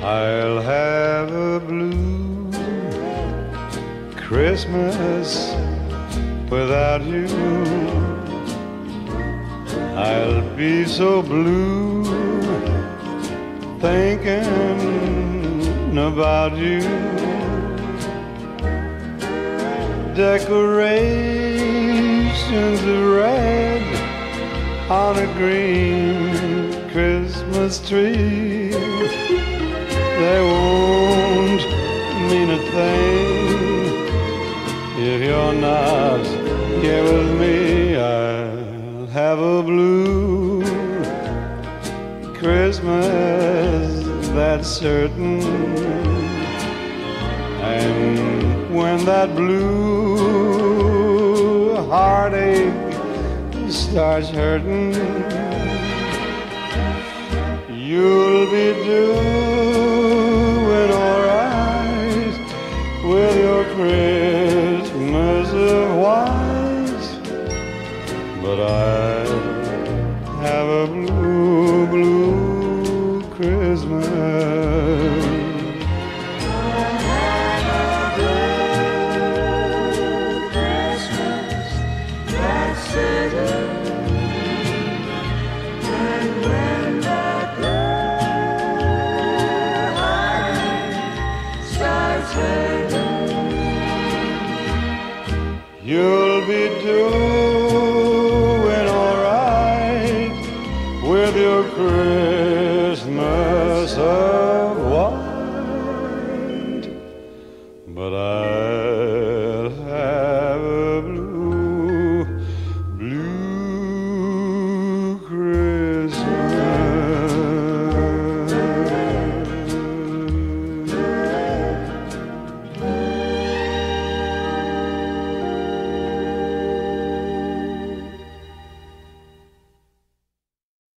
I'll have a blue Christmas without you. I'll be so blue thinking about you. Decorations of red on a green Christmas tree, they won't mean a thing if you're not here with me. I'll have a blue Christmas, that's certain. And when that blue heartache starts hurting, you'll be doing all right with your Christmas of white. But I have a blue, blue Christmas. You'll be doing all right with your Christmas of white, but